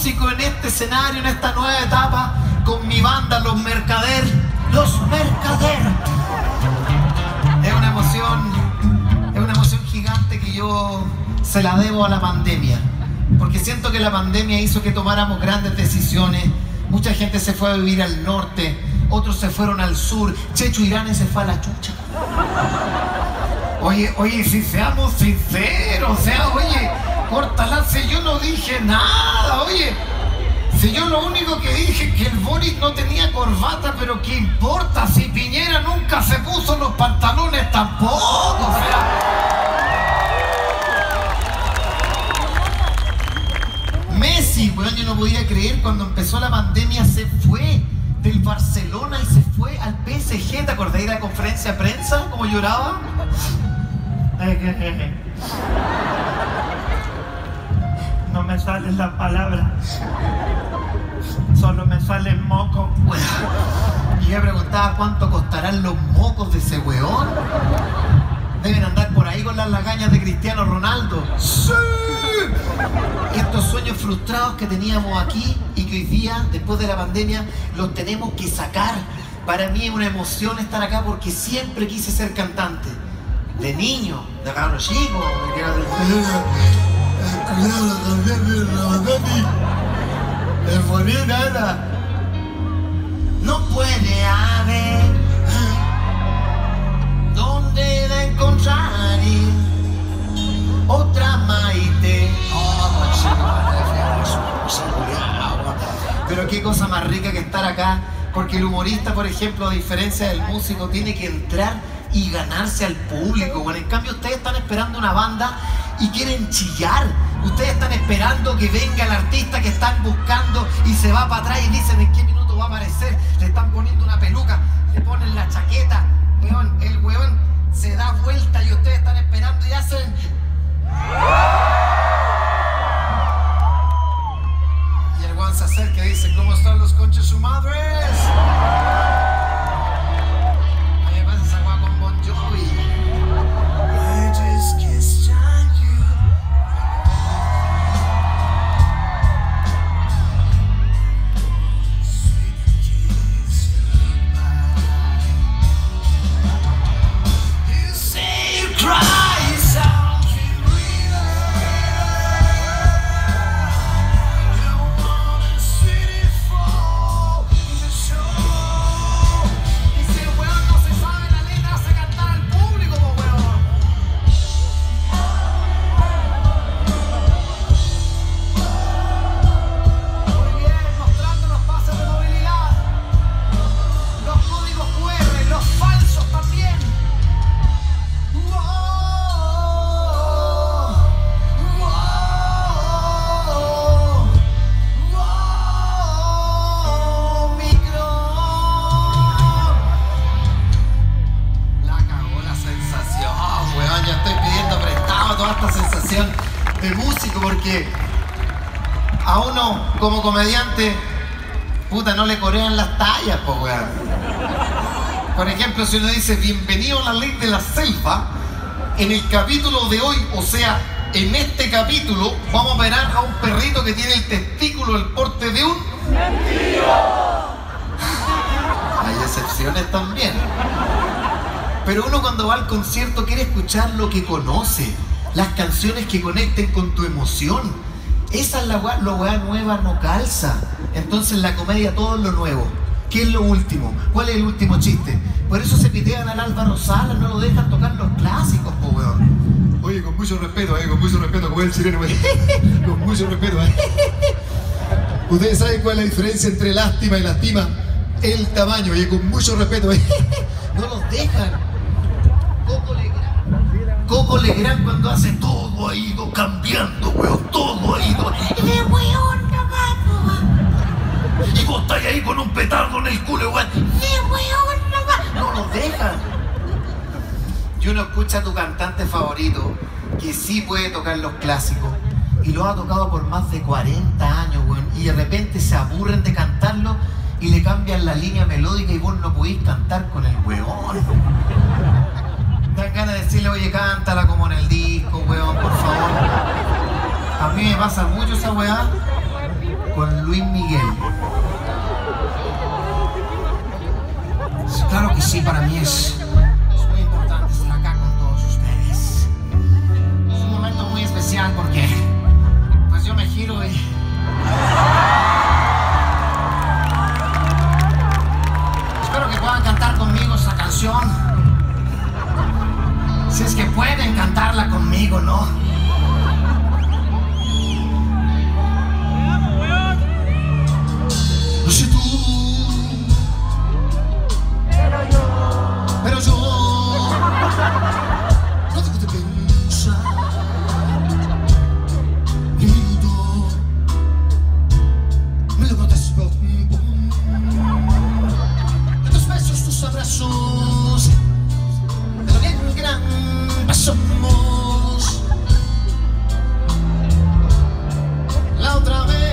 músico en este escenario, en esta nueva etapa, con mi banda Los Mercader. Los Mercader. Es una emoción gigante que yo se la debo a la pandemia. Porque siento que la pandemia hizo que tomáramos grandes decisiones. Mucha gente se fue a vivir al norte, otros se fueron al sur. Checho Irane se fue a la chucha. Oye, si seamos sinceros, o sea, oye, córtala, si yo no dije nada, oye. Si yo lo único que dije es que el Boris no tenía corbata, pero ¿qué importa? Si Piñera nunca se puso los pantalones tampoco, o sea. Messi, weón, yo no podía creer cuando empezó la pandemia, se fue del Barcelona y se fue al PSG. ¿Te acordáis de la conferencia de prensa? ¿Cómo lloraba? No me salen las palabras. Solo me salen mocos. Y yo preguntaba cuánto costarán los mocos de ese weón. Deben andar por ahí con las lagañas de Cristiano Ronaldo. ¡Sí! Estos sueños frustrados que teníamos aquí y que hoy día, después de la pandemia, los tenemos que sacar. Para mí es una emoción estar acá porque siempre quise ser cantante. De niño, de cabro chico. Es bonita esta. No puede haber donde la encontrar otra Maite. Pero qué cosa más rica que estar acá, porque el humorista, por ejemplo, a diferencia del músico, tiene que entrar y ganarse al público. Bueno, en cambio ustedes están esperando una banda y quieren chillar. Ustedes están esperando que venga el artista que están buscando y se va para atrás y dicen en qué minuto va a aparecer. Le están poniendo una peluca, le ponen la chaqueta. Weón, el weón se da vuelta y ustedes están esperando y hacen... Y el weón se acerca y dice, ¿cómo están los conches su madres? A mí me pasa esa weá con Bon Jovi. Como comediante, puta, no le corean las tallas, po, weón. Por ejemplo, si uno dice, bienvenido a la ley de la selva, en el capítulo de hoy, o sea, en este capítulo, vamos a ver a un perrito que tiene el testículo del porte de un... Hay excepciones también. Pero uno cuando va al concierto quiere escuchar lo que conoce, las canciones que conecten con tu emoción. Esa es la weá nueva, no calza. Entonces en la comedia todo es lo nuevo. ¿Qué es lo último? ¿Cuál es el último chiste? Por eso se pitean al Álvaro Salas, no lo dejan tocar los clásicos, po weón. Oye, con mucho respeto, como el chileno, con mucho respeto, ¿Ustedes saben cuál es la diferencia entre lástima y lastima? El tamaño, oye, con mucho respeto, No los dejan. Coco Legrand cuando hace todo ha ido cambiando, weón, todo ha ido. Weón, no va. Y vos estás ahí con un petardo en el culo, weón. Weón, no va. No los dejan. Y uno escucha a tu cantante favorito que sí puede tocar los clásicos y lo ha tocado por más de 40 años, weón. Y de repente se aburren de cantarlo y le cambian la línea melódica y vos no podís cantar con el weón. Dan ganas de decirle, oye, cántala como en el disco, weón, por favor. A mí me pasa mucho esa weá con Luis Miguel. Claro que sí, para mí es muy importante estar acá con todos ustedes. Es un momento muy especial porque pues yo me giro y espero que puedan cantar conmigo esta canción. Si es que pueden cantarla conmigo, ¿no? No sé tú, pero yo no dejo de pensar y minuto me logro después de tus besos, tus abrazos, de lo bien gran pasamos la otra vez.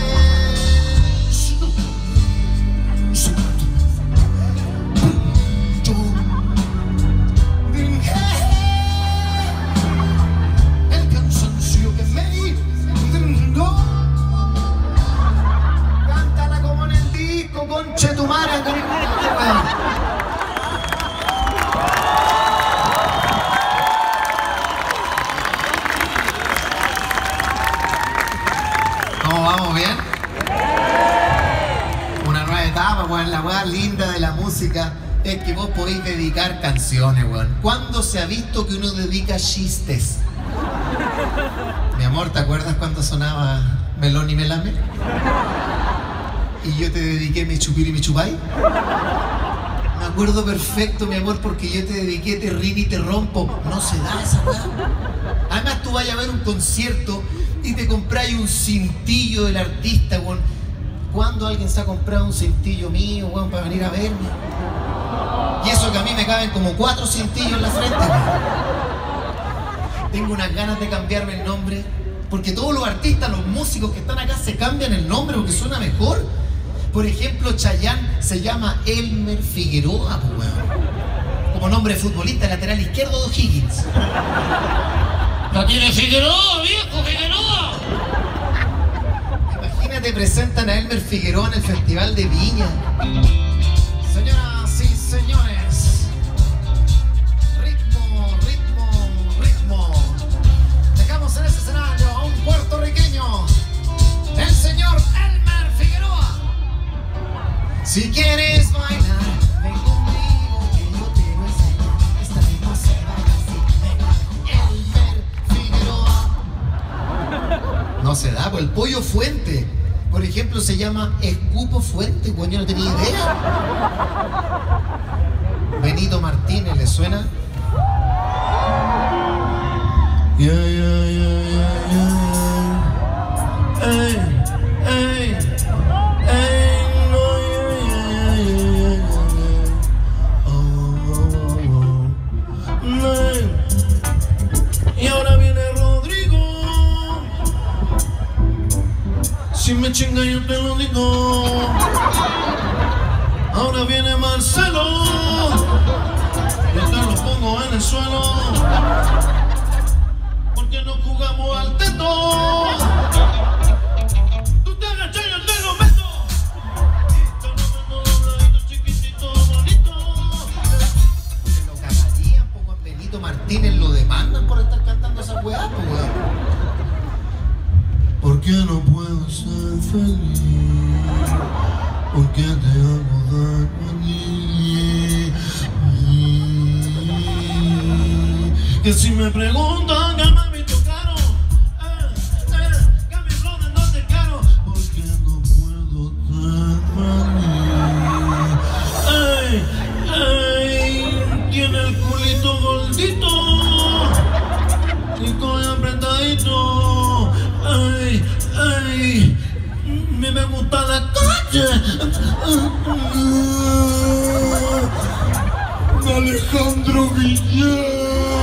Conche tu madre, ¿Cómo vamos? ¿Bien? Una nueva etapa, weón. La weá linda de la música es que vos podéis dedicar canciones, weón. ¿Cuándo se ha visto que uno dedica chistes? Mi amor, ¿te acuerdas cuando sonaba Melón y Melame? Y yo te dediqué Mi Chupir y Mi Chupay. Me acuerdo perfecto, mi amor, porque yo te dediqué Te Rin y Te Rompo. No se da esa weá. Además, tú vas a ver un concierto y te compráis un cintillo del artista, weón. ¿Cuándo alguien se ha comprado un cintillo mío, weón, para venir a verme? Y eso que a mí me caben como 4 cintillos en la frente, weón. Tengo unas ganas de cambiarme el nombre, porque todos los artistas, los músicos que están acá se cambian el nombre porque suena mejor. Por ejemplo, Chayanne se llama Elmer Figueroa, pues, weón. Como nombre de futbolista, lateral izquierdo de O'Higgins. ¡La tiene Figueroa, viejo, Figueroa! Imagínate, presentan a Elmer Figueroa en el Festival de Viña. Señoras y señores, ritmo, ritmo, ritmo. Dejamos en ese escenario a un puertorriqueño, el señor Elmer Figueroa. Si quieres bailar, Ven conmigo que yo te voy a enseñar. Esta ritmo se baila así. Venga, Elmer Figueroa. no se da, pues el Pollo Fuente, por ejemplo, se llama Escupo Fuente, pues yo no tenía idea. Benito Martínez, ¿le suena? Yeah, yeah, yeah, yeah, yeah. Hey, hey, hey, no, yeah, yeah, yeah, yeah, yeah. Oh, oh, oh, oh. Hey. Y ahora viene Rodrigo. Si me chinga yo te lo digo. Ahora viene Marcelo. Yo te lo pongo en el suelo. Que no jugamos al teto. Tú te agachas y yo te lo meto. Te lo meto dobladito, chiquitito, bonito. Se lo cagarían, poco a Benito Martínez lo demandan por estar cantando esa weá, pues, weón. ¿Por qué no puedo ser feliz? ¿Por qué te hago daño a ti? Que si me preguntan qué me ay, ay, me gusta la calle de Alejandro Villar.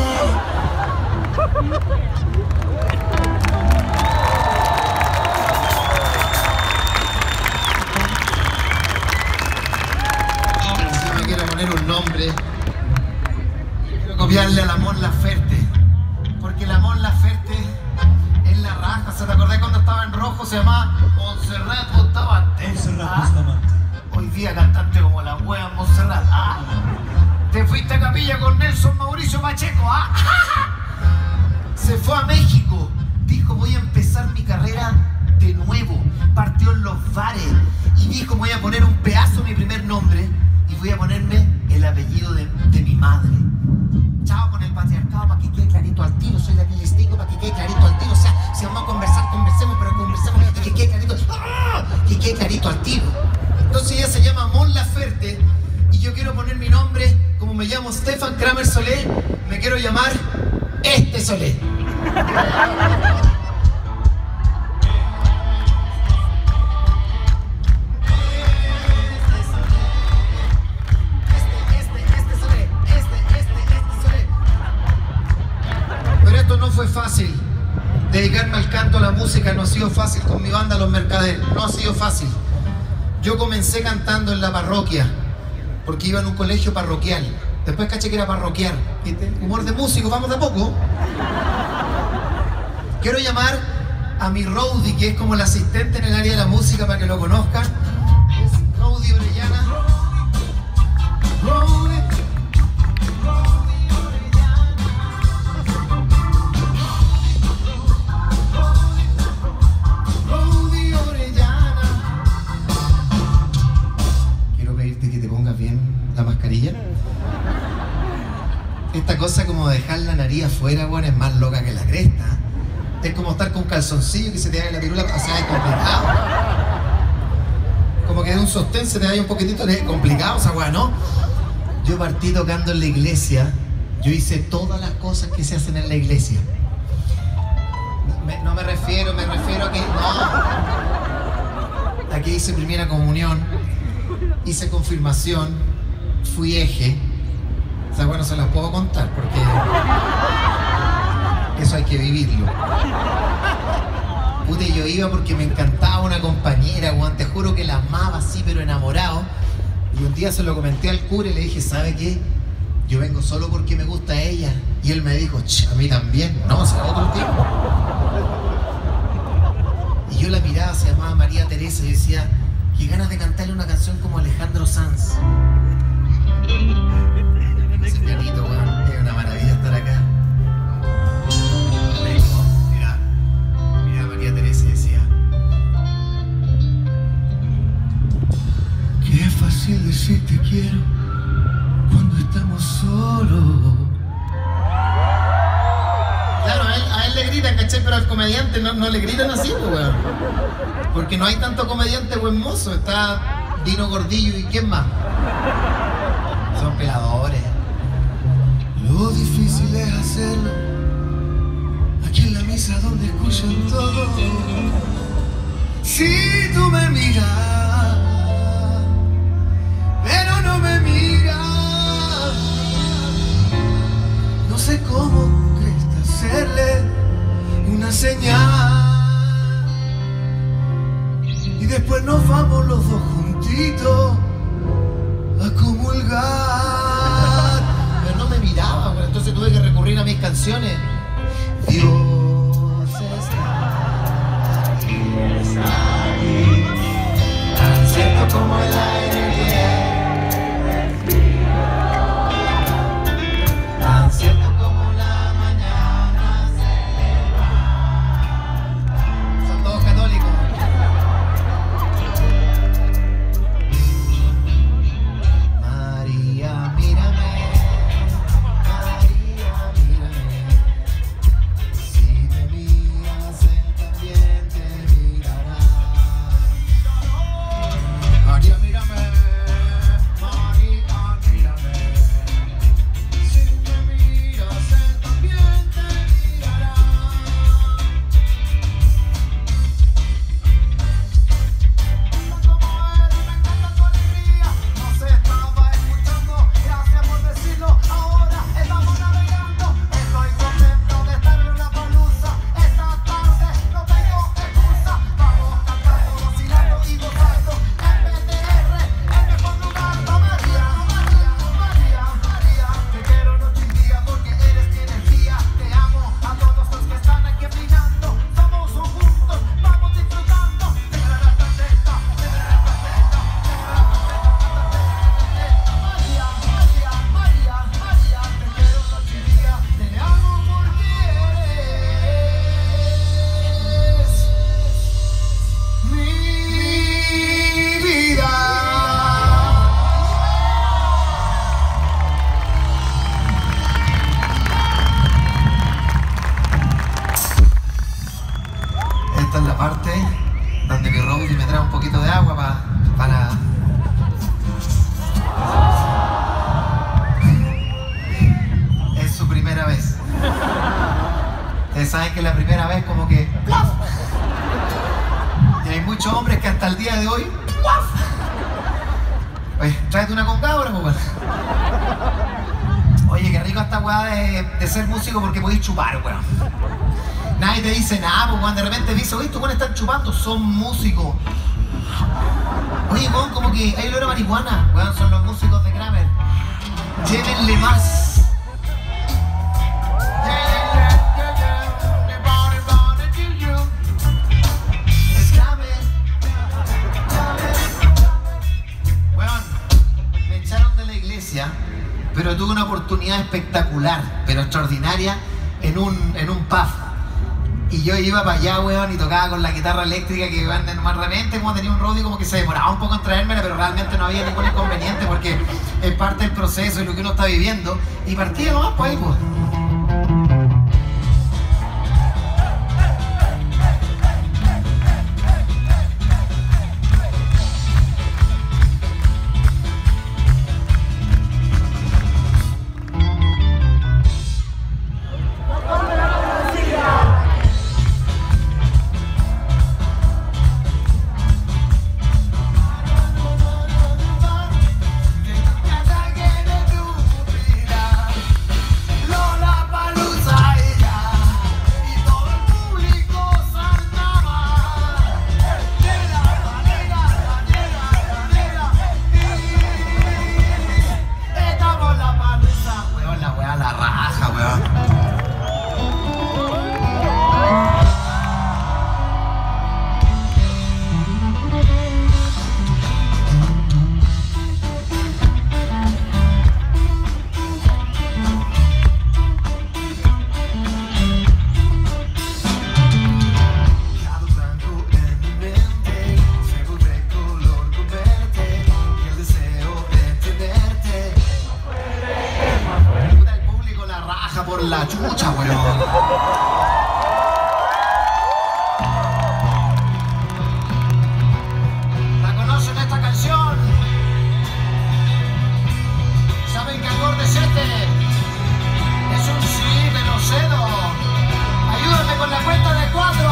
Si me quiero poner un nombre, quiero copiarle a la Mon Laferte, porque la Mon Laferte es la raja. ¿Se te acordás cuando estaba en rojo? Se llamaba Montserrat Bustamante. Hoy día cantante como la wea en Montserrat. ¿Ah? Te fuiste a capilla con Nelson Mauricio Pacheco. ¿Ah? Se fue a México. Dijo, voy a empezar mi carrera de nuevo. Partió en los bares y dijo, voy a poner un pedazo mi primer nombre y voy a ponerme el apellido de mi madre. Chao con el patriarcado para que quede clarito al tiro. Soy de aquí les digo para que quede clarito al tiro. O sea, si vamos a conversar, conversemos, pero conversemos y que quede clarito. ¡Ah! Que quede clarito al tiro. Entonces ella se llama Mon Laferte y yo quiero poner mi nombre, como me llamo Stefan Kramer Solé, me quiero llamar Este Solé. Pero esto no fue fácil. Dedicarme al canto, a la música, no ha sido fácil con mi banda Los Mercaderes. No ha sido fácil. Yo comencé cantando en la parroquia, porque iba en un colegio parroquial. Después caché que era parroquial. ¿Viste? Humor de músico, vamos de a poco. Quiero llamar a mi roadie, que es como el asistente en el área de la música, para que lo conozcan. Es Roadie Orellana. Roadie. Esta cosa como dejar la nariz afuera, bueno, es más loca que la cresta. Es como estar con un calzoncillo que se te haga la pirula, o sea, es complicado. Como que de un sostén se te vaya un poquitito, es complicado, o sea, bueno, ¿no? Yo partí tocando en la iglesia, yo hice todas las cosas que se hacen en la iglesia. No me refiero a que, no. Aquí hice primera comunión, hice confirmación, fui eje. O sea, bueno, se las puedo contar porque eso hay que vivirlo. Puta, yo iba porque me encantaba una compañera, weón, te juro que la amaba así, pero enamorado. Y un día se lo comenté al cura y le dije, ¿sabe qué? Yo vengo solo porque me gusta ella. Y él me dijo, a mí también. No, o sea, otro tipo. Y yo la miraba, se llamaba María Teresa, y decía, qué ganas de cantarle una canción como Alejandro Sanz. Ese pianito, weón, es una maravilla estar acá. Mira María Teresa y decía, qué fácil decir te quiero cuando estamos solos. Claro, a él le gritan, ¿cachai? Pero al comediante no le gritan así, weón. Porque no hay tanto comediante buen mozo. Está Dino Gordillo y ¿quién más? Son peladores. Lo difícil es hacerlo aquí en la misa donde escuchan todo. Si tú me miras, pero no me miras, no sé cómo cuesta hacerle una señal y después nos vamos los dos juntitos a comulgar. Pero no me miraba, bueno, entonces tuve que recurrir a mis canciones. Dios está aquí, tan cierto como el aire que respiro, tan cierto como la mañana se levanta. Son todos católicos. María, mírame, María, mírame. día de hoy, ¡guaf! Oye, tráete una con cabra, pues, weón. Oye, qué rico esta weá de ser músico porque podéis chupar, weón. Nadie te dice nada, pues, weón. De repente dice, oye, estos weones están chupando, son músicos. Oye, weón, como que hay olor a marihuana. Weón, son los músicos de Kramer. Llévenle más. Pero tuve una oportunidad espectacular, pero extraordinaria, en un pub. Y yo iba para allá, weón, y tocaba con la guitarra eléctrica que iban más repente, como tenía un roadie como que se demoraba un poco en traérmela, pero realmente no había ningún inconveniente porque es parte del proceso y lo que uno está viviendo. Y partía nomás por ahí, pues. La chucha, weón. ¿La conocen esta canción? ¿Saben qué acorde es este? Es un sí, me lo cedo. Ayúdenme con la cuenta de 4.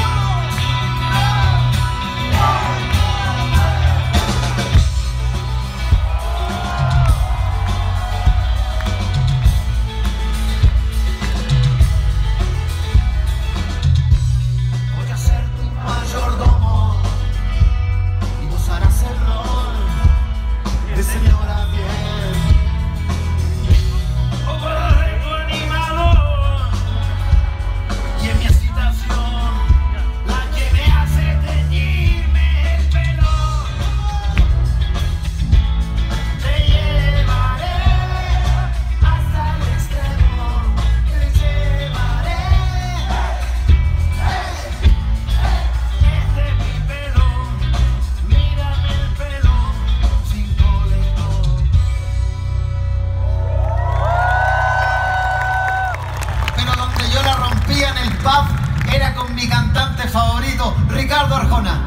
Era con mi cantante favorito, Ricardo Arjona.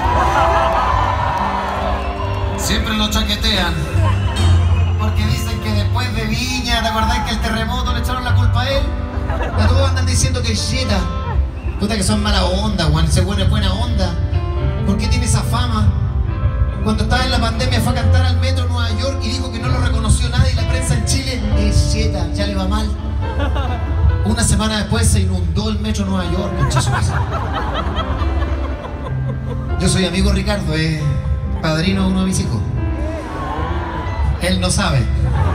Siempre lo chaquetean porque dicen que después de Viña, ¿te acordás que el terremoto le echaron la culpa a él? A todos andan diciendo que es Jetta. Puta que son mala onda, Juan. Ese bueno es buena onda. ¿Por qué tiene esa fama? Cuando estaba en la pandemia fue a cantar al metro de Nueva York y dijo que no lo reconoció nadie y la prensa en Chile es Jetta, ya le va mal. Una semana después se inundó el metro de Nueva York, muchachos. Yo soy amigo de Ricardo, es padrino de uno de mis hijos. Él no sabe.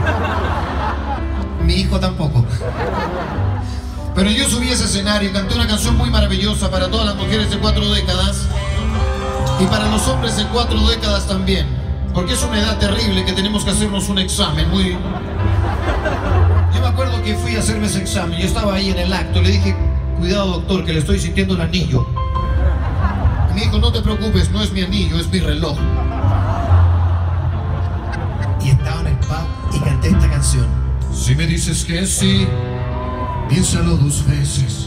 Mi hijo tampoco. Pero yo subí a ese escenario y canté una canción muy maravillosa para todas las mujeres de 4 décadas y para los hombres de 4 décadas también. Porque es una edad terrible que tenemos que hacernos un examen muy... Yo me acuerdo que fui a hacerme ese examen, yo estaba ahí en el acto, le dije, cuidado doctor, que le estoy sintiendo el anillo. Y me dijo, no te preocupes, no es mi anillo, es mi reloj. Y estaba en el pub y canté esta canción. Si me dices que sí, piénsalo 2 veces.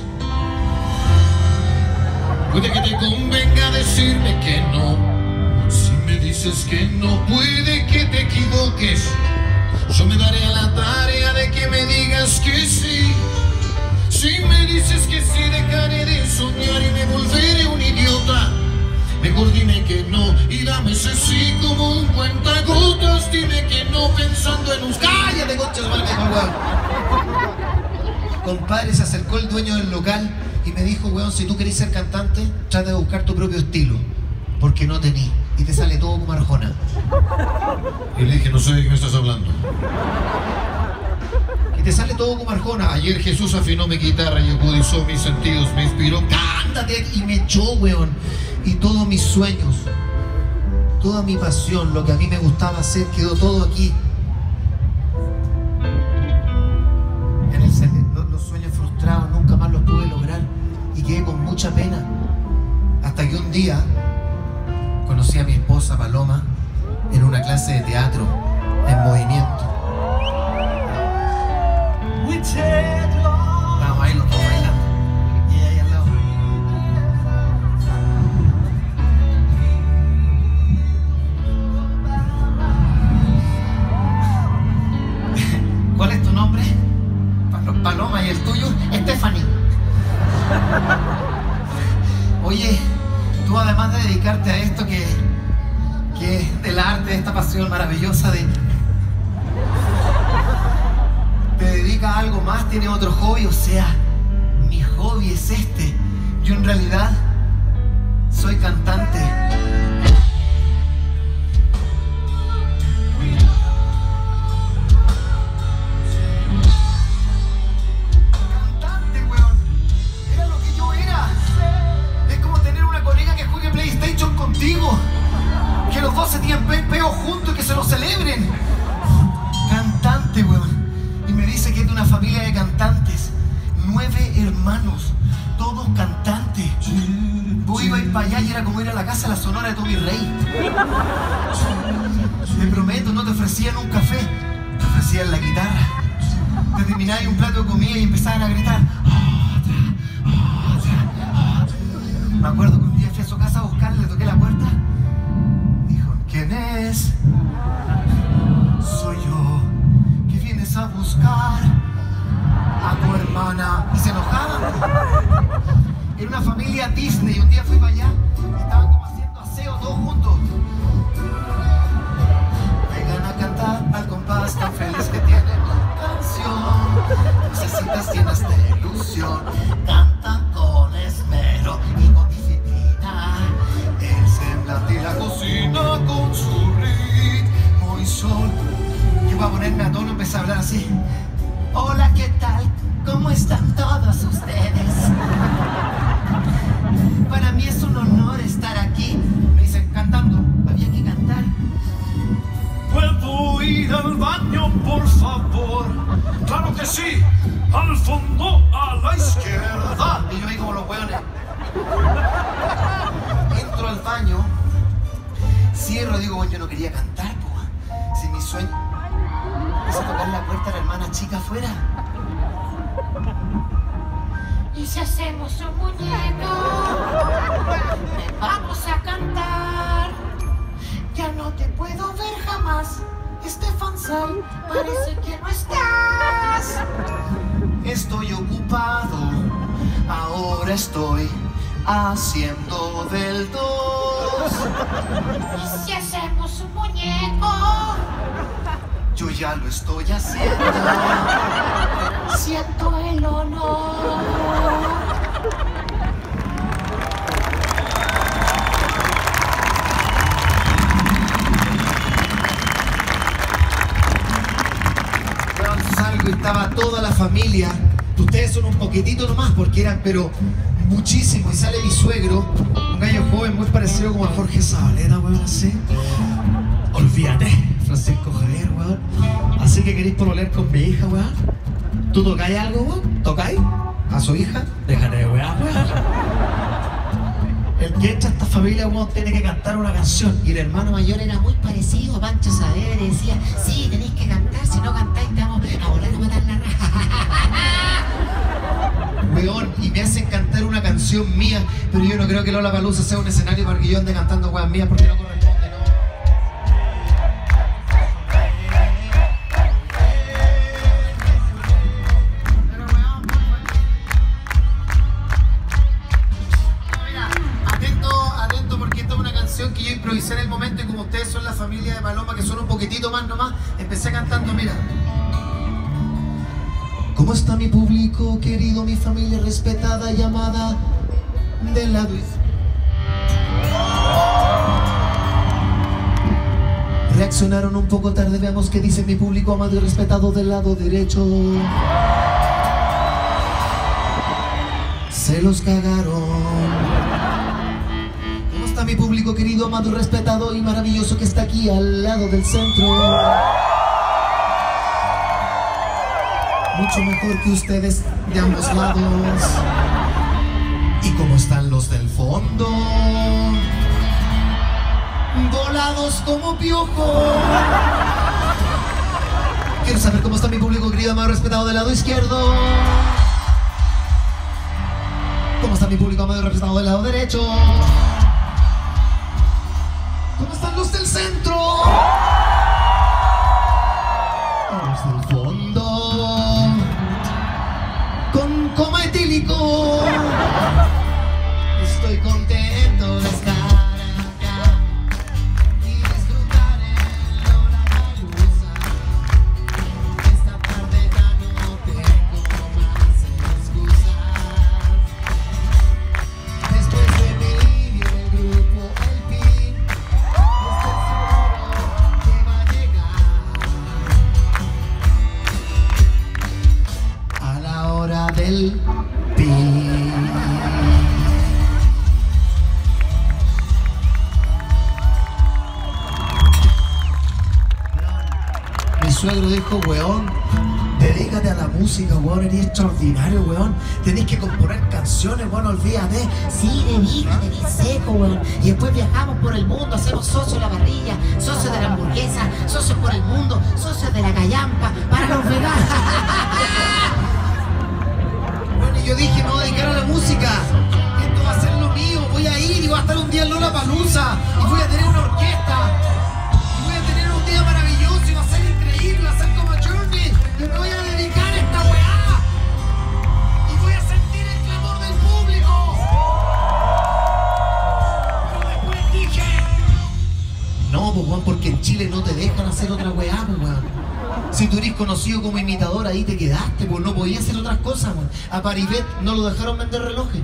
Puede que te convenga decirme que no. Si me dices que no, puede que te equivoques. Yo me daré a la tarea de que me digas que sí. Si me dices que sí, dejaré de soñar y me volveré un idiota. Mejor dime que no y dame ese sí como un cuentagotas. Dime que no pensando en un... ¡Cállate, concha, mal mejor, weón! Compadre, se acercó el dueño del local y me dijo, weón, si tú querés ser cantante, trata de buscar tu propio estilo, porque no tenés, y te sale todo como Arjona. Y le dije, no sé de qué me estás hablando. Y te sale todo como Arjona. Ayer Jesús afinó mi guitarra y agudizó mis sentidos, me inspiró. Cántate, y me echó, weón. Y todos mis sueños, toda mi pasión, lo que a mí me gustaba hacer, quedó todo aquí. Los sueños frustrados nunca más los pude lograr y quedé con mucha pena. Hasta que un día conocí a mi esposa Paloma en una clase de teatro en movimiento. Estábamos ahí los dos bailando y ella ahí al lado. ¿Cuál es tu nombre? Paloma. ¿Y el tuyo? Stephanie. Oye, tú además de dedicarte a esto que es del arte, de esta pasión maravillosa te dedicas a algo más, tienes otro hobby. O sea, mi hobby es este. Yo en realidad soy cantante. Que los dos se tienen peo juntos y que se lo celebren. Cantante, weón. Y me dice que es de una familia de cantantes. 9 hermanos, todos cantantes. Vos ibas para allá y era como ir a la casa de la Sonora de Tommy Rey. Te prometo, no te ofrecían un café, te ofrecían la guitarra. Te terminabas un plato de comida y empezaban a gritar. Otra. Me acuerdo que un día fui a su casa a buscarle, le toqué la puerta. Dijo, ¿quién es? Soy yo. ¿Qué vienes a buscar? A tu hermana. Y se enojaban. Era una familia Disney. Un día fui para allá y estaban como haciendo aseo todos juntos. Vengan a cantar al compás tan feliz que tiene mi canción. Necesitas llenas de ilusión. Canta con esmero y con disciplina. El semblante y la cocina con su ritmo y sol. Yo iba a ponerme a tono y empecé a hablar así. Hola, ¿qué tal? ¿Cómo están todos ustedes? Para mí es un honor estar aquí. Me dicen, cantando, había que cantar. ¿Puedo ir al baño, por favor? ¡Claro que sí! ¡Al fondo, a la izquierda! Y yo ahí como los hueones. Entro al baño, cierro, digo, bueno, yo no quería cantar, po. Si mi sueño... Empecé a tocar la puerta a la hermana chica afuera. ¿Y si hacemos un muñeco? Vamos a cantar. Ya no te puedo ver jamás, Stefan Sal, parece que no estás. Estoy ocupado, ahora estoy haciendo del 2. ¿Y si hacemos un muñeco? Yo ya lo estoy haciendo. Siento el honor. Salgo y estaba toda la familia. Ustedes son un poquitito nomás porque eran, pero muchísimo. Y sale mi suegro, un gallo joven muy parecido como a Jorge Zabaleta, weón, así. Olvídate, Francisco Javier, weón. Así que queréis pololear con mi hija, weón. ¿Tú tocáis algo, weón? ¿Tocáis? ¿A su hija? Déjate de weón, weón. El que entra a esta familia, weón, tiene que cantar una canción. Y el hermano mayor era muy parecido a Pancho Saavedra y decía, sí, tenéis que cantar, si no cantáis te vamos a volar a matar la raja. Weón, y me hacen cantar una canción mía, pero yo no creo que Lollapalooza sea un escenario para que yo ande cantando weas mías porque no corresponde, ¿no? Pero weón, mira, atento porque esto momento, y como ustedes son la familia de Paloma, que son un poquitito más nomás, empecé cantando, mira. ¿Cómo está mi público querido, mi familia respetada y amada del lado izquierdo? Reaccionaron un poco tarde, veamos qué dice mi público amado y respetado del lado derecho. Se los cagaron. ¿Cómo está mi público querido, amado y respetado y maravilloso que está aquí al lado del centro? Mucho mejor que ustedes de ambos lados. ¿Y cómo están los del fondo? Volados como piojo. Quiero saber cómo está mi público querido, amado y respetado del lado izquierdo. ¿Cómo está mi público amado y respetado del lado derecho? ¿Cómo están los del centro? Los del fondo. Con coma etílico. Estoy contento de estar acá y disfrutar en Lollapalooza. Esta tarde ya no tengo más excusas. Después de mí viene el grupo El Pin. Estoy seguro que va a llegar a la hora del Pin. Mi suegro dijo, weón, dedícate a la música, weón, eres extraordinario, weón. Tenés que componer canciones, weón, olvídate. Sí, dedícate, bien seco, weón. Y después viajamos por el mundo, hacemos socios de la parrilla, socios de la hamburguesa, socios por el mundo, socios de la callampa, para los veganos. Bueno, y yo dije, me voy a dedicar a la música. Esto va a ser lo mío. Voy a ir y voy a estar un día en Lollapalooza. Y voy a tener una orquesta. Y voy a tener un día maravilloso. Y va a ser increíble. Va a ser como Journey. Y me voy a dedicar a esta weá. Y voy a sentir el clamor del público. Pero después dije, no, pues, weón, porque en Chile no te dejan hacer otra weá, pues, weón. Si tú eres conocido como imitador, ahí te quedaste, pues no podías hacer otras cosas, weón. A Paribet no lo dejaron vender relojes.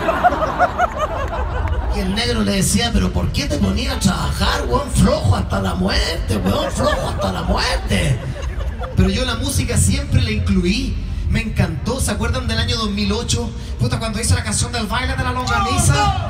Y el negro le decía, pero ¿por qué te ponías a trabajar, weón? Flojo hasta la muerte, weón, flojo hasta la muerte. Pero yo la música siempre la incluí. Me encantó. ¿Se acuerdan del año 2008? Puta, cuando hice la canción del baile de la longaniza.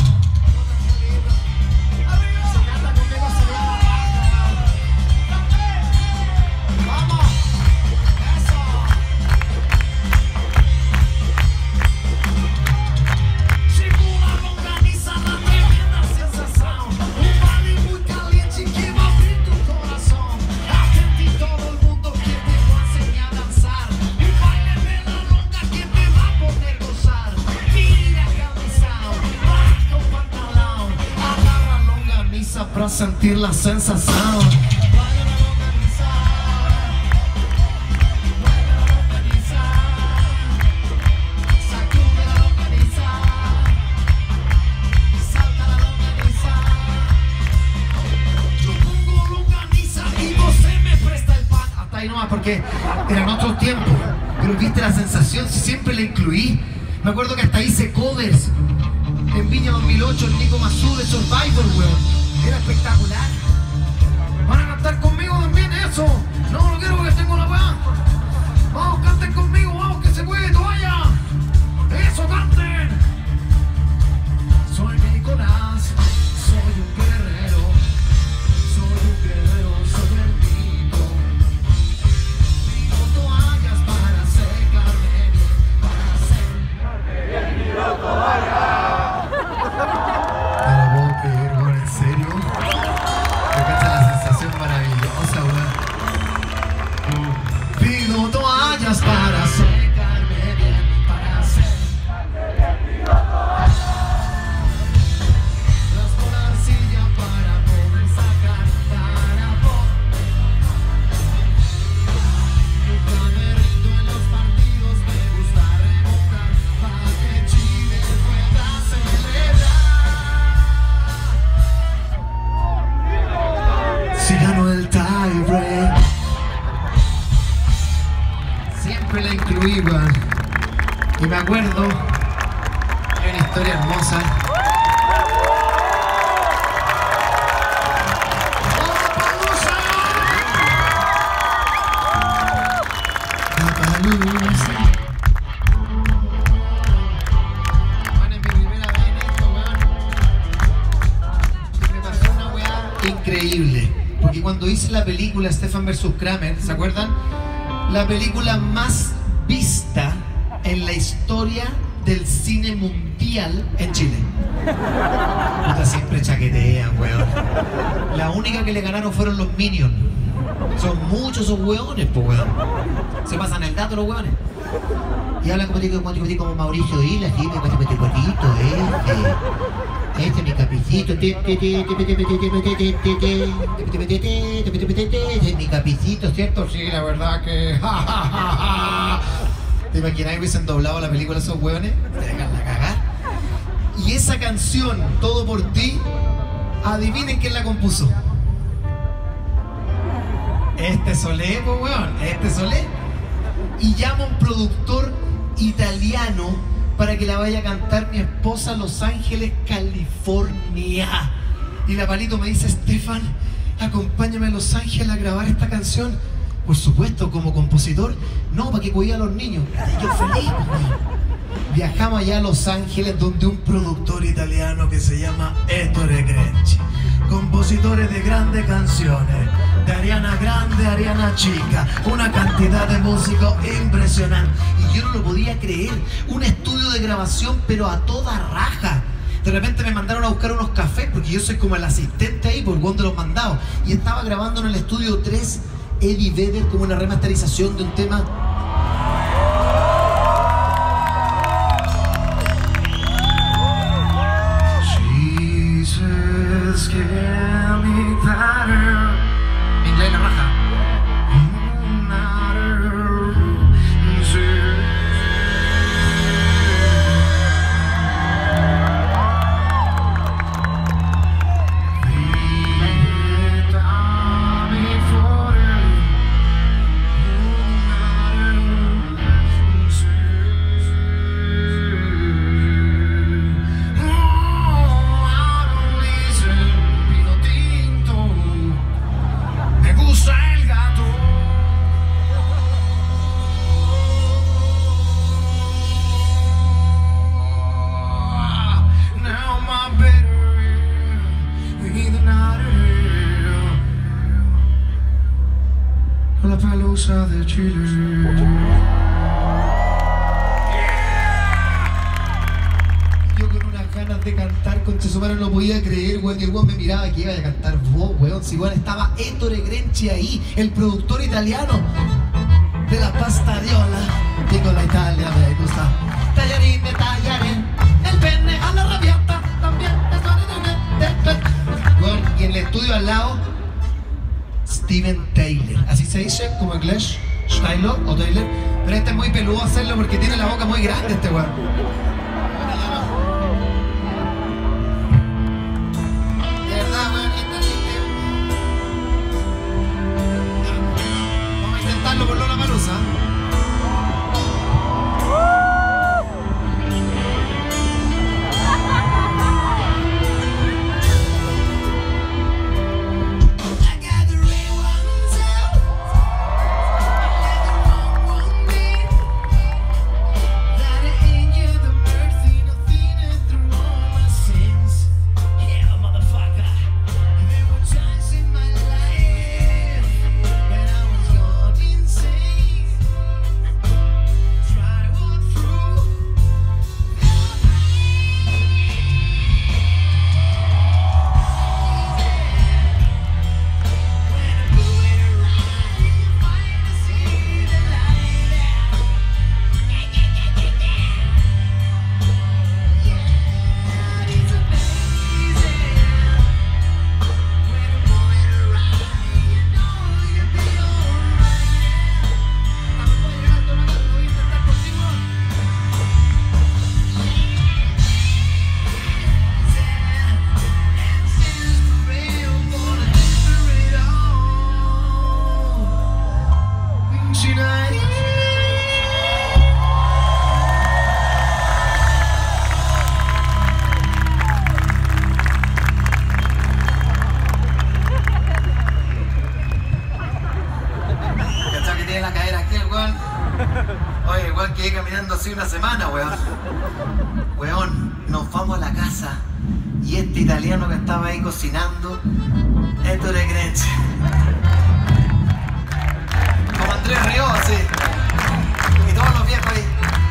Para sentir la sensación. Yo pongo longaniza y no se me presta el pan. Hasta ahí nomás porque eran otros tiempos. Pero viste la sensación, siempre la incluí. Me acuerdo que hasta hice covers. En Viña 2008, el Nico Mazú de Survivor, weón. Era espectacular. ¿Van a cantar conmigo también eso? No, no quiero porque tengo la weá. Vamos, canten conmigo, vamos que se puede, toalla. Eso, canten. Soy Nicolás, soy un guerrero. Soy un guerrero, soy el Nico. Pido toallas para secarme bien, para hacer. ¡Pido toallas! ¿En serio? incluí, weón. Y me acuerdo, hay una historia hermosa. Bueno, es mi primera vez en esto, weón. Y me pasó una weá increíble. Porque cuando hice la película Stefan vs. Kramer, ¿se acuerdan? La película más vista en la historia del cine mundial en Chile. Puta, siempre chaquetean, weón. La única que le ganaron fueron los Minions. Son muchos esos weones, pues, weón. Se pasan el dato los weones. Y hablan como Mauricio Isla, así, este mi capicito, mi capicito, ¿cierto? Sí, la verdad que... ¿Te imaginas que hubiesen doblado la película esos hueones? Te dejan la cagada. Y esa canción, Todo por ti, adivinen quién la compuso. Este Solé, pues weón, este Solé. Y llama a un productor italiano para que la vaya a cantar mi esposa a Los Ángeles, California. Y la Palito me dice, Stefan, acompáñame a Los Ángeles a grabar esta canción. Por supuesto, como compositor, no, para que cuide a los niños. Yo feliz, weón. Viajamos allá a Los Ángeles, donde un productor italiano que se llama Ettore Grenci, compositores de grandes canciones, de Ariana Grande, Ariana Chica, una cantidad de músicos impresionante. Y yo no lo podía creer, un estudio de grabación pero a toda raja. De repente me mandaron a buscar unos cafés, porque yo soy como el asistente ahí, por el de los mandados. Y estaba grabando en el estudio 3 Eddie Vedder como una remasterización de un tema. Inglés la raja. De Chile. Yo con unas ganas de cantar con Chesumara no podía creer, weón, que el weón me miraba que iba a cantar vos, weón. Si weón estaba Ettore Grenci ahí, el productor italiano de la pastadiola. Digo la Italia, me gusta. Tallarín de tallarín, el pene a la rabiata, también. Weón, y en el estudio al lado Steven Tyler, así se dice, como inglés, Tyler o Taylor, pero este es muy peludo hacerlo porque tiene la boca muy grande este weón. De verdad, weón, vamos a intentarlo por Lollapalooza. conocí una semana, weón. Weón, nos vamos a la casa y este italiano que estaba ahí cocinando, Ettore Grenze. Como Andrés Río, así. Y todos los viejos ahí.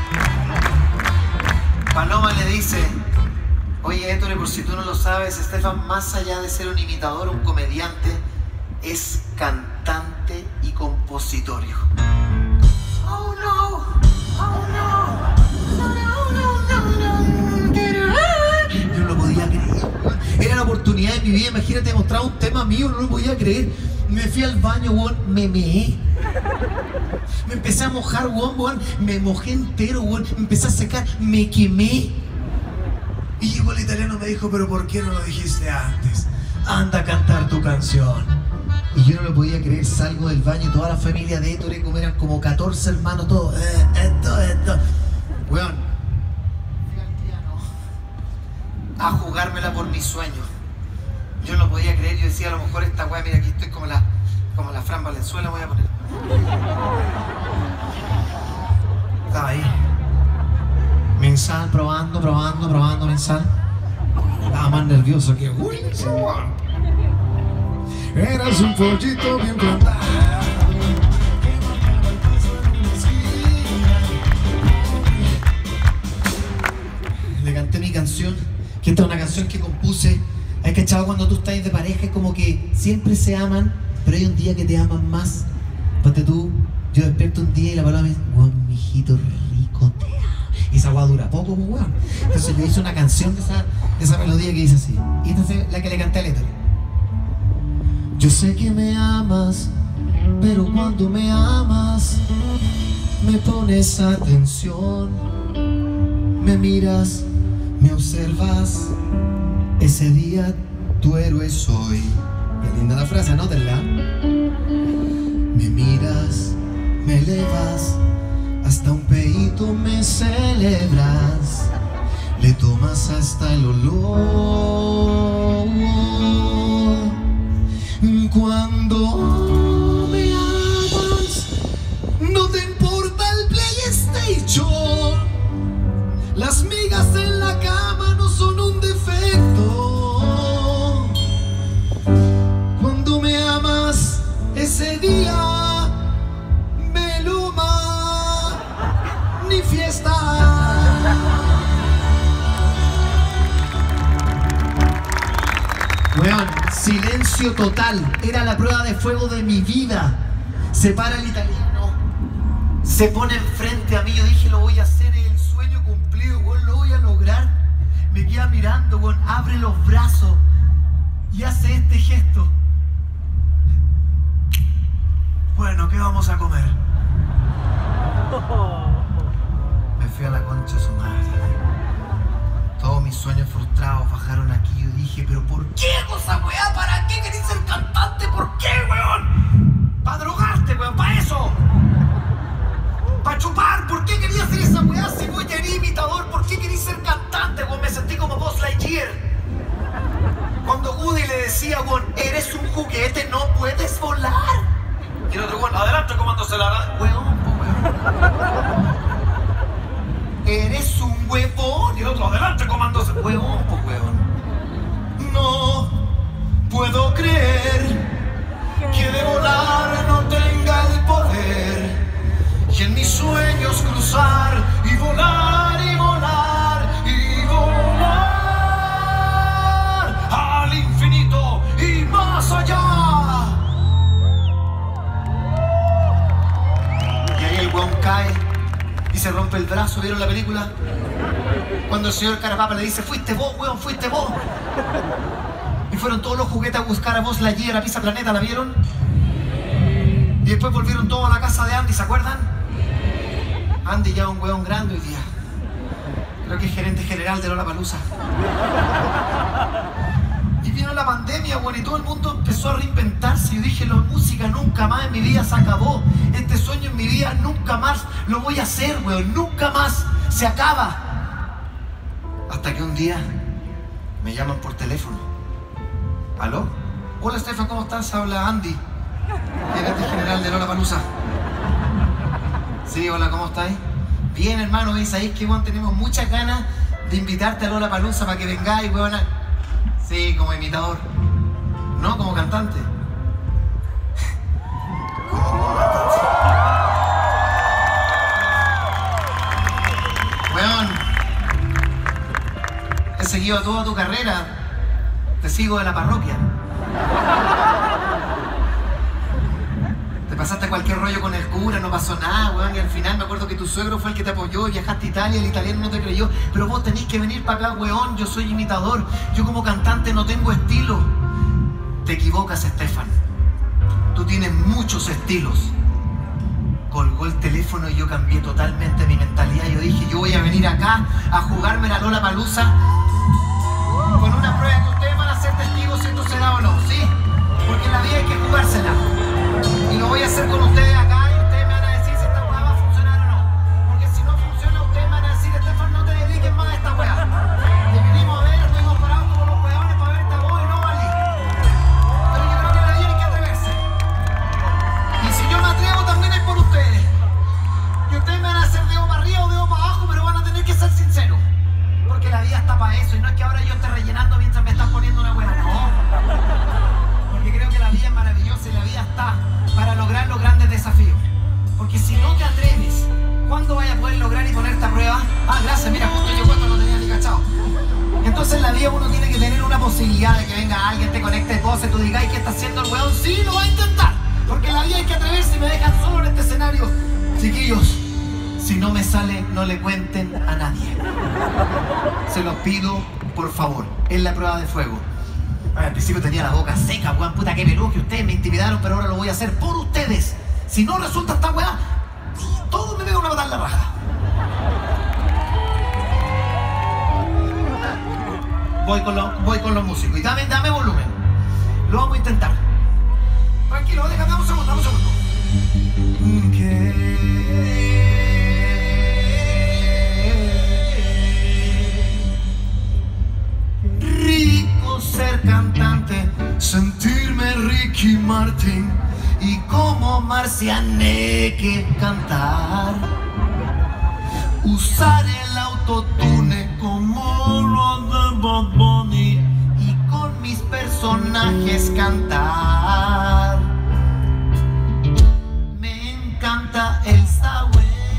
Paloma le dice, oye Ettore, por si tú no lo sabes, Estefan, más allá de ser un imitador, un comediante, es cantante y compositor. Oh no, oh no, no. Yo no lo podía creer. Era la oportunidad de mi vida, imagínate, mostrar un tema mío, no lo podía creer. Me fui al baño, weón, me meé. Me empecé a mojar, weón, me mojé entero, weón, me empecé a secar, me quemé. Y llegó el italiano y me dijo, pero ¿por qué no lo dijiste antes? Anda a cantar tu canción. Y yo no lo podía creer, salgo del baño y toda la familia de Ettore, como eran como 14 hermanos todos. Esto. Weón, fui al piano a jugármela por mis sueños. Yo no lo podía creer, yo decía, a lo mejor esta weá, mira, aquí estoy como la Fran Valenzuela, voy a poner. Estaba ahí. Mensal, probando, mensal. Estaba más nervioso que eras un pollito bien plantado. Le canté mi canción, que esta es una canción que compuse. Hay cachado cuando tú estás de pareja, es como que siempre se aman, pero hay un día que te aman más. Ponte tú, yo despierto un día y la palabra me dice, weón, mijito rico, te amo. Y esa weá dura poco, pues weón. Entonces yo hice una canción de esa melodía que dice así. Y esta es la que le canté a Ettore. Yo sé que me amas, pero cuando me amas, me pones atención. Me miras, me observas. Ese día tu héroe soy. Qué linda la frase, anótenla. Me miras, me elevas, hasta un peito me celebras. Le tomas hasta el olor. Cuando me amas, no te importa el PlayStation. Las migas en la cama no son un defecto. Cuando me amas, ese día me lo ni fiesta. Weón, silencio total. Era la prueba de fuego de mi vida. Se para el italiano, se pone enfrente a mí. Yo dije, lo voy a hacer, es el sueño cumplido, weón, lo voy a lograr. Me queda mirando, weón, abre los brazos y hace este gesto. Bueno, ¿qué vamos a comer? Me fui a la concha de su madre. Todos mis sueños frustrados bajaron aquí. Yo dije, ¿pero por qué hago esa weá? ¿Para qué querés ser cantante? ¿Por qué, weón? ¿Para drogarte, weón? ¿Para eso? ¿Para chupar? ¿Por qué quería hacer esa weá si voy a ir imitador? ¿Por qué querés ser cantante, weón? Me sentí como Buzz Lightyear. Cuando Woody le decía, weón, eres un juguete, no puedes volar. Y el otro, weón, adelante, comando Celara. Weón, weón. Eres un huevón. Y el otro, adelante, comando Celara. Weón, weón. No puedo creer que de volar no tenga el poder. Y en mis sueños cruzar y volar y volar y volar al infinito y más allá. Y ahí el weón cae y se rompe el brazo. ¿Vieron la película? Cuando el señor Carapapa le dice, fuiste vos, weón, fuiste vos. Y fueron todos los juguetes a buscar a Buzz Lightyear, a Pizza Planeta, ¿la vieron? Y después volvieron todos a la casa de Andy, ¿se acuerdan? Andy ya es un weón grande hoy día. Creo que es gerente general de Lollapalooza. Y vino la pandemia, weón, y todo el mundo empezó a reinventarse. Yo dije, la música nunca más en mi vida se acabó. Este sueño en mi vida nunca más lo voy a hacer, weón. Nunca más se acaba. Hasta que un día me llaman por teléfono. ¿Aló? Hola, Estefan, ¿cómo estás? Habla Andy, gerente general de Lollapalooza. Sí, hola, ¿cómo estáis? Bien, hermano, ¿veis ahí que, weón, tenemos muchas ganas de invitarte a Lollapalooza para que vengáis, weón? Sí, como imitador. No, como cantante. Weón, he seguido toda tu carrera. Te sigo de la parroquia. Te pasaste cualquier rollo con el cura, no pasó nada, weón. Y al final me acuerdo que tu suegro fue el que te apoyó y viajaste a Italia, el italiano no te creyó. Pero vos tenés que venir para acá, weón. Yo soy imitador. Yo como cantante no tengo estilo. Te equivocas, Estefan. Tú tienes muchos estilos. Colgó el teléfono y yo cambié totalmente mi mentalidad. Yo dije, yo voy a venir acá a jugarme la Lollapalooza con una prueba que ustedes van a ser testigos si esto se da o no, ¿sí? Porque en la vida hay que jugársela. Y lo voy a hacer con ustedes acá y ustedes me van a decir si esta weá va a funcionar o no. Porque si no funciona, ustedes me van a decir, Estefan, no te dediques más a esta weá. Te vinimos a ver, estuvimos parados como los weones para verte a vos y no valí. Pero yo creo que la vida hay que atreverse. Y si yo me atrevo, también es por ustedes. Y ustedes me van a hacer dedo para arriba o dedo para abajo, pero van a tener que ser sinceros. Porque la vida está para eso y no es que ahora yo esté rellenando mientras me están poniendo una weá, no. Porque creo que la vida es maravillosa y la vida está para lograr los grandes desafíos. Porque si no te atreves, ¿cuándo vayas a poder lograr y ponerte a prueba? Ah, gracias, mira, justo yo cuando no tenía ni cachado. Entonces en la vida uno tiene que tener una posibilidad de que venga alguien, te conecte cosas, tú digas, ¿qué está haciendo el weón? Sí, lo va a intentar. Porque en la vida hay que atreverse y me dejan solo en este escenario. Chiquillos, si no me sale, no le cuenten a nadie. Se los pido, por favor. Es la prueba de fuego. Al principio tenía la boca seca, weón, puta que peludo que ustedes me intimidaron, pero ahora lo voy a hacer por ustedes. Si no resulta esta weá, todos me vengan a matar la raja. Voy con los músicos. Y dame volumen. Lo vamos a intentar. Tranquilo, déjame un segundo, dame un segundo. Rico ser cantante, sentirme Ricky Martin y como Marcianeque cantar, usar el autotune como lo de Bad Bunny y con mis personajes cantar. Me encanta el saber.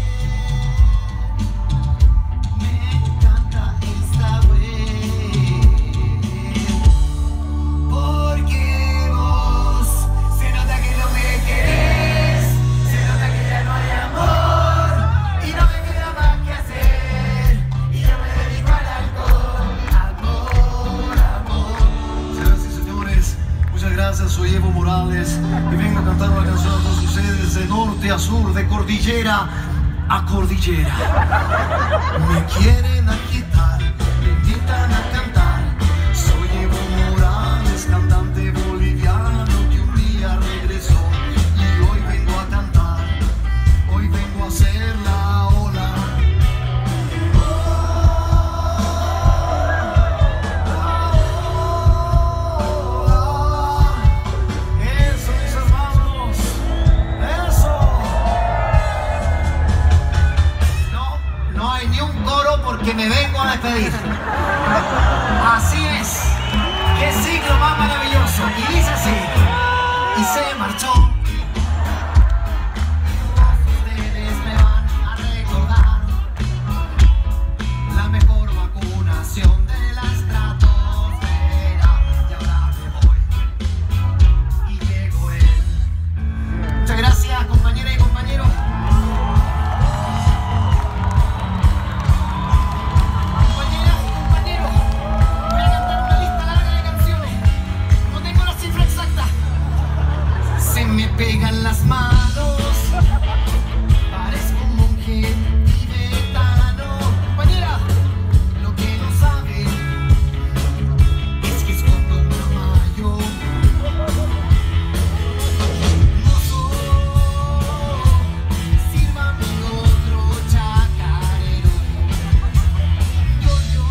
Soy Evo Morales y vengo a cantar una canción a todos ustedes de norte a sur, de cordillera a cordillera. Me quieren agitar, me invitan a cantar. Soy Evo Morales, cantante boliviano que un día regresó y hoy vengo a cantar, hoy vengo a hacer la ola. Que me vengo a despedir. Así es. Qué ciclo más maravilloso. Y dice así. Y se marchó. Ustedes me van a recordar la mejor vacunación de la estratosfera. Y ahora me voy. Y llegó él. Muchas gracias, compañeras y compañeros. Pegan las manos, parezco un monje tibetano. Compañera, lo que no sabe es que escondo un caballo. Mozo, sírvame otro chacarero. Yo,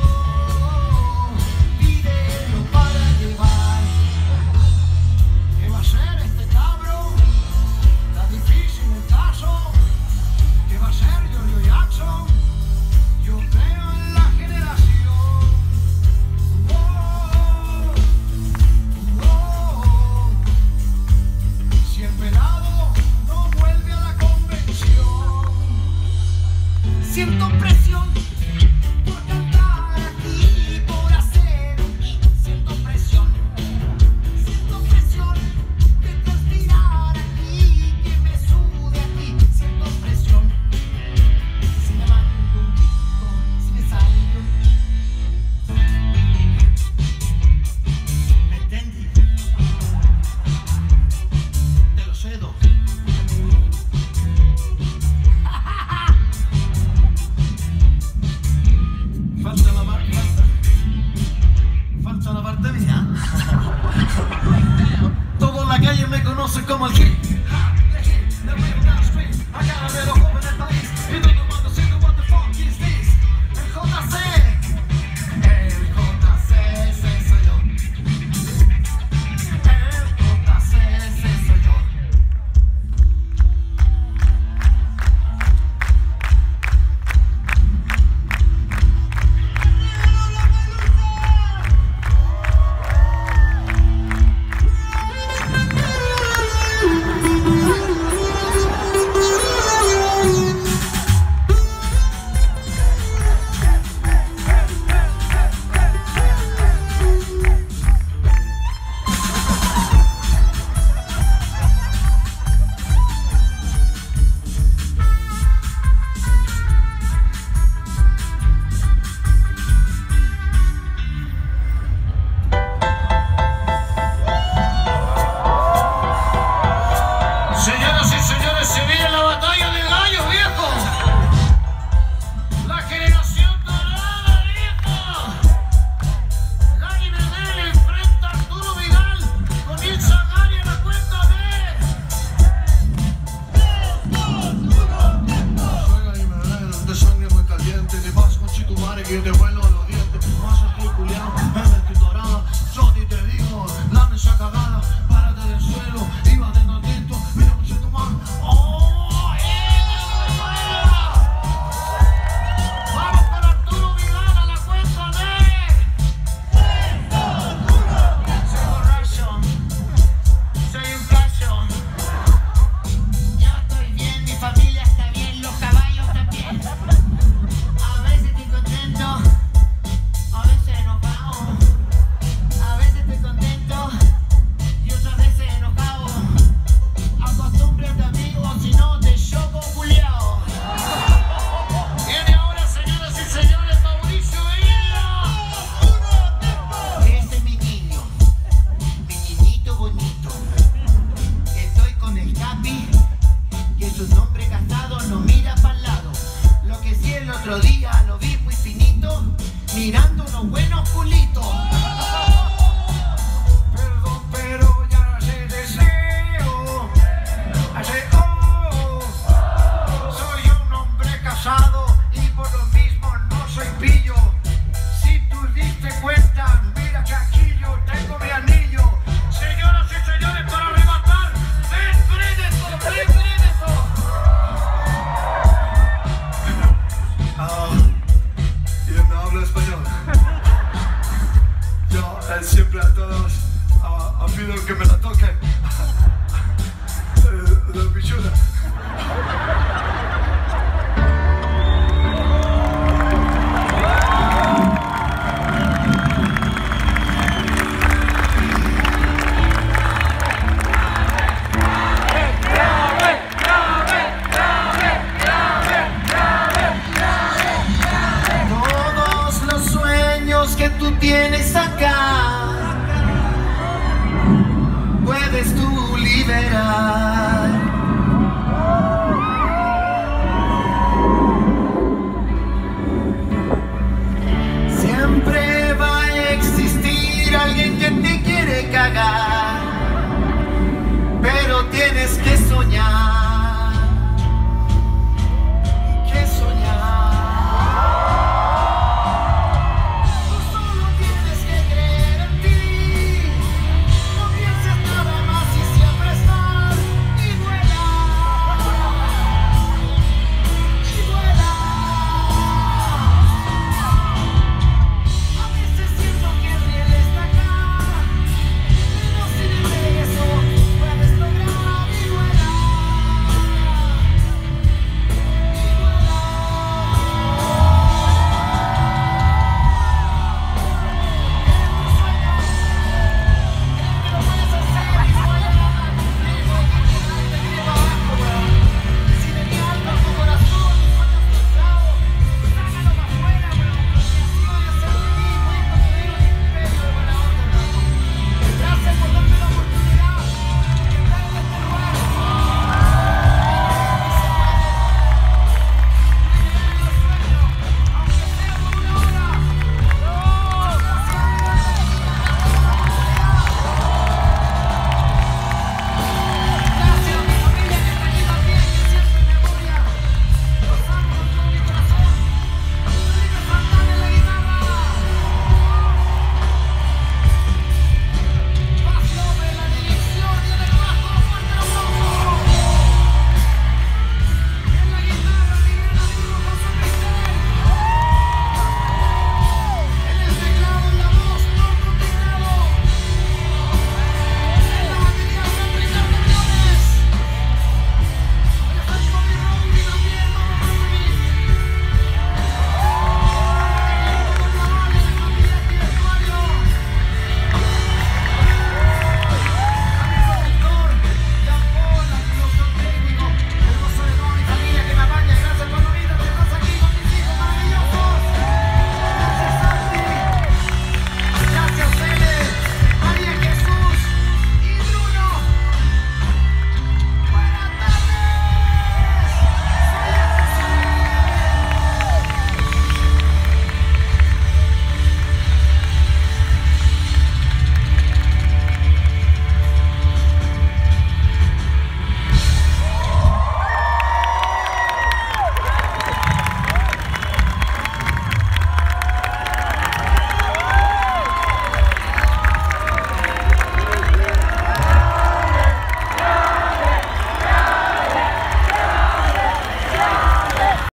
pídelo para llevar. ¿Qué va a ser este cabrón? Ellos me conocen como el hit. Que te vuelo los dientes, más estoy culiao, estoy dorada. Yo a ti te digo, dame esa cagada, párate del suelo, iba de contento, mira mucho tu mano. ¡Oh! Vamos con Arturo Vidal a la cuenta de 3, 2, 1. Soy borracho, soy un cacho. Yo estoy bien, mi familia está bien, los caballos también. A veces estoy contento, a veces enojado. A veces estoy contento y otras veces enojado. Acostúmbrate, amigo, si no te choco culiao. Viene ahora, señoras y señores, Mauricio Villa. Ese es mi niño, mi niñito bonito. Estoy con el Capi, que es un hombre casado, no mira para el lado. Lo que sí el otro día lo vi muy finito, mirando unos buenos culitos. Perdón, pero ya no sé deseo. Soy un hombre casado y por lo mismo no soy pillo. Si tú diste cuenta, mira que aquí yo tengo mi anillo. Señoras y señores, para arrebatar, ven esto. ¿Quién no habla español? Yo siempre a todos pido que me la toquen.